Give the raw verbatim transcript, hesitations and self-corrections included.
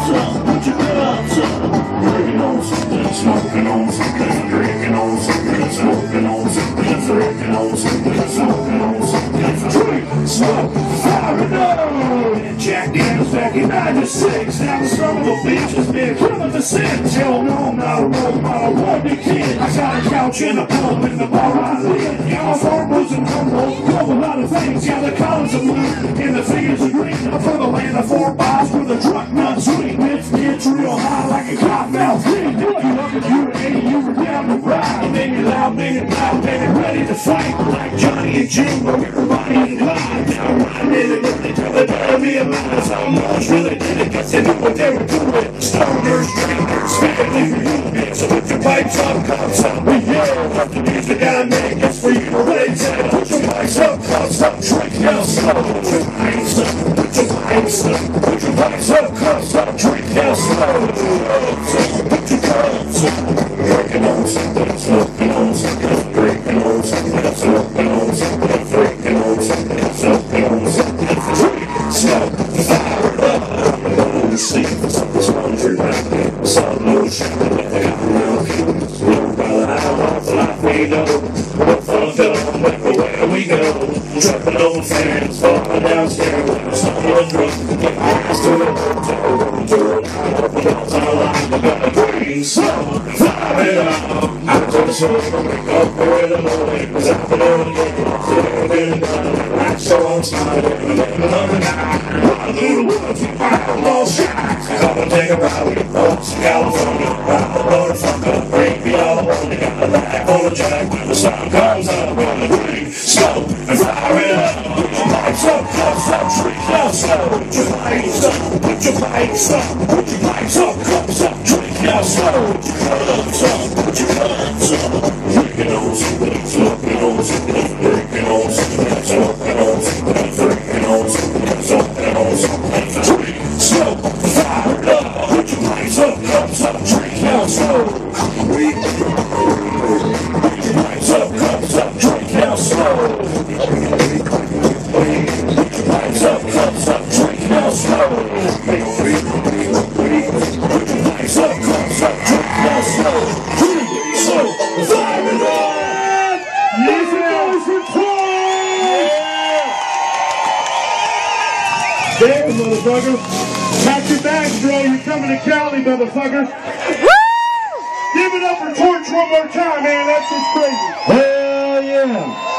gloves up, put your gloves up. Drinking on something, smoking on something, drinking on something, smoking on something, drinking on something, smoking on something. Drink, smoke, fire it up. Jack Daniels back in ninety-six. Now the son of a bitch has been killing the sin. Hell no, I'm not a role model, one big kid. I got a couch and a pub in the bar I live. Yeah, my farmers and humble, love a lot of things. Yeah, the colors are blue and the figures are green. I'm from the land of four miles where the truck nuts sweet. Bitch gets real high like a cop mouth. You up if you were eighty, you were down to ride. And then you're loud, big and loud, baby, ready to fight. Like Johnny and Jim, or everybody in line. Now riding in it, they tell the better be a man. Someone's really did it, cause they knew what they were doing. Stoners, drinkers, family reunion. So if your pipes up, cups up, we yell. Love the music I make, it's for you to raise it. Put your pipes up, cups up, drink, yell slow. Put your pipes up, put your pipes up. Put your pipes up, cups up, drink, yell slow. Put your cups up. Drinking on something, smoking on something, drinking on something, smoking on something, drinking on something, smoking on something. Drink, smoke, fire it up. Sleep, something's running through my head. Sun motion, I got milk. Little brother, I'm off the life we know. What fun done, everywhere we go. Jumping over fans, falling downstairs. Someone drunk, get my ass to the hotel room. To it, I hope it all time alive. I gotta breathe, smoke, fire it up. I just want to wake up here in the morning. Cause I've been on the game, I've been done. I'm so on time, I'm living another night. Run through the woods, you find all shots. Come and take a ride with your folks in California. Ride the motherfucker, bring me all I want. You got a life on the jack when the sun comes up. Gonna drink, smoke, and fire it up. Put your pipes up, cups up, drink now slow. Put your pipes up, put your pipes up. Put your pipes up, cups up, drink now slow. Put your cups up, put your cups up. Drinking on something, smoking on something, drinking on something, smoking on something, drinking on something, smoking on something. Drink, smoke, fire it up. Put your pipes up, cups up, drink now slow. Put your pipes up, cups up, drink now slow. Put your pipes up, cups up, drink now slow. Put your pipes up, cups up, drink now slow. Drink, smoke, fire it up. Yes, it goes for Torch. Damn, motherfucker. Pack your bags, bro. You're coming to Cali, motherfucker. Woo! Give it up for Torch one more time, man. That's just crazy. Hell yeah.